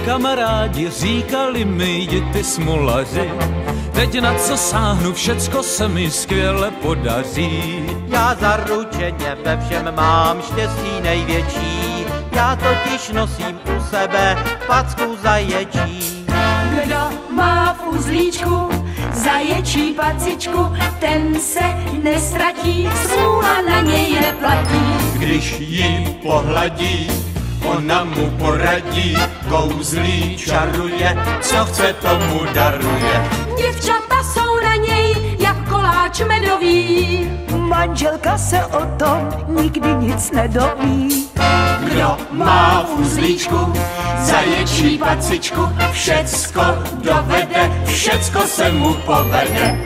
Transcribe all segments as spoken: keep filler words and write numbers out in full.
kamarádi, říkali mi, jdi ty smolaři. Teď na co sáhnu, všecko se mi skvěle podaří. Já zaručeně ve všem mám štěstí největší. Já totiž nosím u sebe packu zaječí. Kdo má v uzlíčku zaječí pacičku, ten se nestratí, smůla na něj neplatí. Když ji pohladí, ona mu poradí, kouzlí čaruje, co chce tomu daruje. Děvčata jsou na něj jak koláč medový, manželka se o tom nikdy nic nedoví. Kdo má v uzlíčku zaječí pacičku, všecko dovede, všecko se mu povede.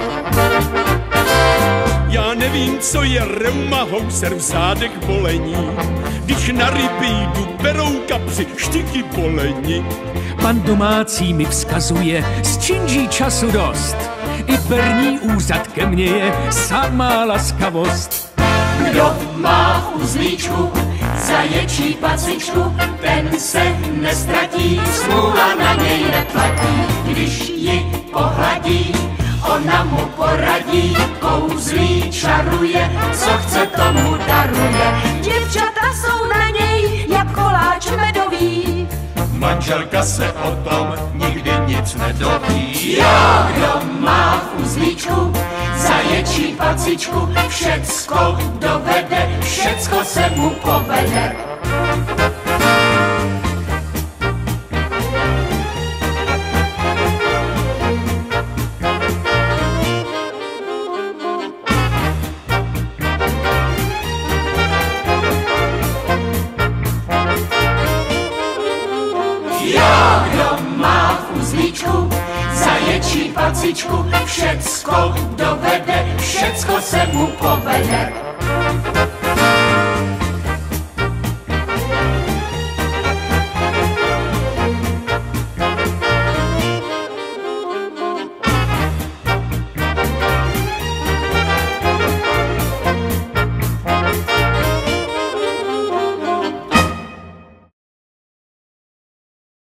Já nevím, co je reuma, houser v zádech bolení. Když na ryby jdu, berou kapři, štyky bolení. Pan domácí mi vzkazuje, z činží času dost. I perní úřad ke mně je samá laskavost. Kdo má v uzlíčku zaječí pacičku, ten se nestratí, smůla na něj neplatí. Když ji pohladí, ona mu poradí, kouzlí čaruje, co chce tomu daruje. Děvčata jsou na něj jak koláč medový, manželka se o tom nikdy nic nedoví. Já, kdo má v uzlíčku zaječí pacičku, všecko dovede, všecko se mu povede. Já, kdo má v uzlíčku zaječí pacičku, všecko dovede, všecko se mu povede.